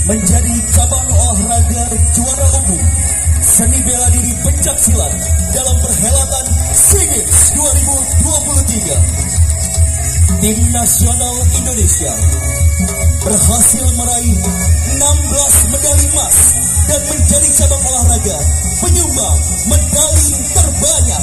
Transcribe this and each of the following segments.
menjadi cabang olahraga juara umum seni bela diri pencak silat dalam perhelatan SEA Games 2023. Tim nasional Indonesia berhasil meraih 16 medali emas dan menjadi cabang olahraga penyumbang medali terbanyak.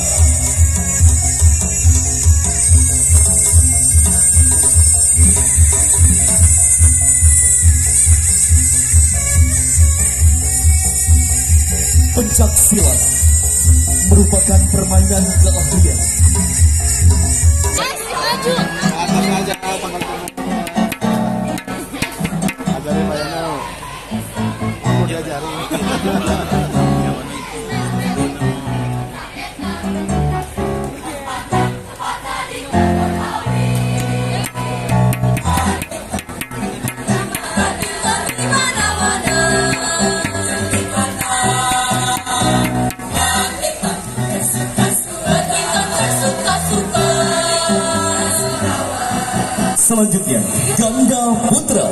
Pencak silat merupakan permainan keahlian. Ajarin Pak Yano. Aku diajarin. Selanjutnya, ganda putra.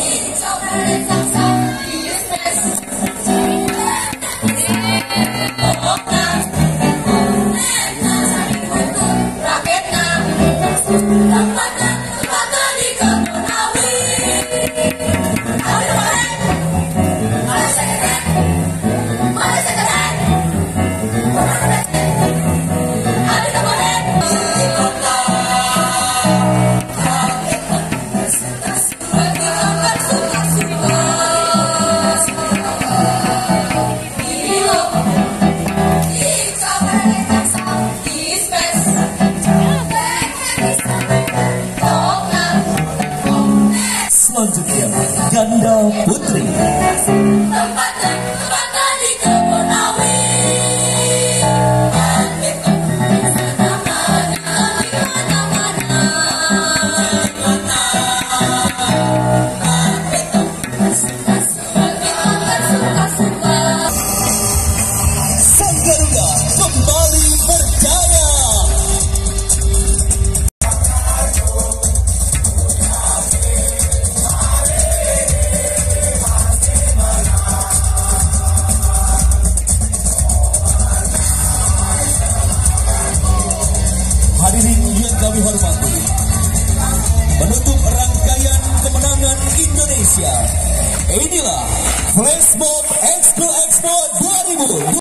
Selanjutnya, ganda putri. Sang Garuda kembali berjaya. Hadirin yang kami hormati, menutup rangkaian kemenangan Indonesia, inilah Flash Mob Expo 2000.